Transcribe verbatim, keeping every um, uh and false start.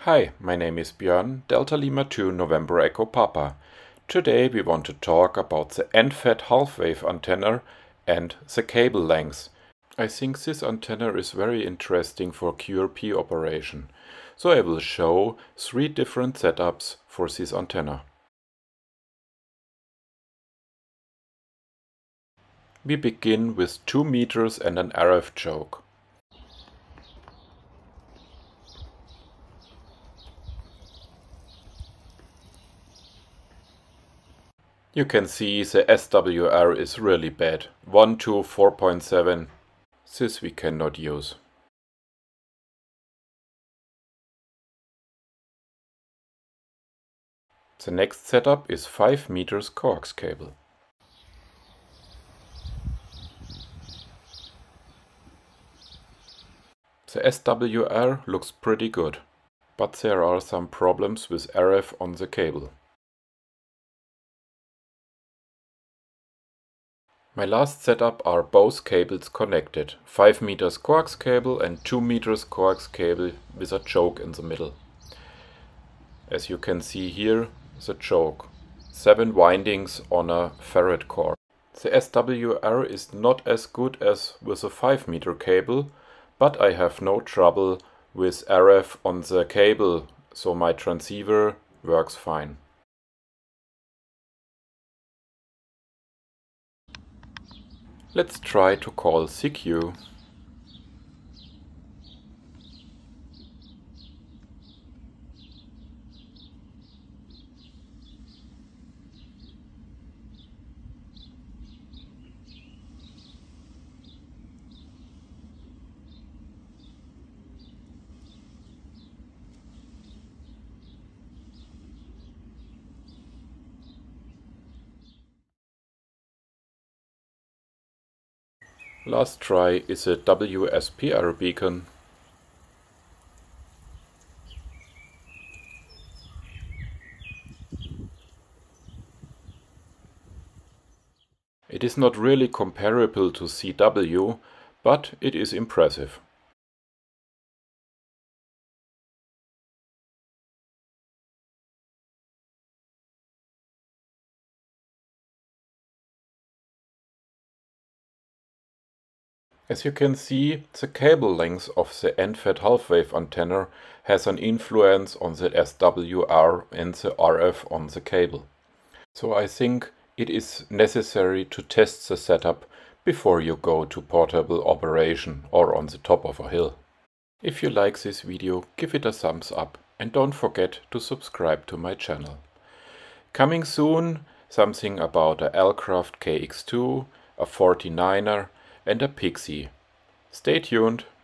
Hi, my name is Björn, Delta Lima two November Echo Papa. Today we want to talk about the N F E T half-wave antenna and the cable length. I think this antenna is very interesting for Q R P operation, so I will show three different setups for this antenna. We begin with two meters and an R F choke. You can see the S W R is really bad, one to four point seven. This we cannot use. The next setup is five meters coax cable. The S W R looks pretty good, but there are some problems with R F on the cable. My last setup are both cables connected, five meters coax cable and two meters coax cable with a choke in the middle. As you can see here, the choke, seven windings on a ferrite core. The S W R is not as good as with a five meter cable, but I have no trouble with R F on the cable, so my transceiver works fine. Let's try to call C Q. Last try is a W S P R beacon. It is not really comparable to C W, but it is impressive. As you can see, the cable length of the N F E T half-wave antenna has an influence on the S W R and the R F on the cable. So I think it is necessary to test the setup before you go to portable operation or on the top of a hill. If you like this video, give it a thumbs up and don't forget to subscribe to my channel. Coming soon, something about a L-Craft K X two, a forty-niner and a Pixie. Stay tuned!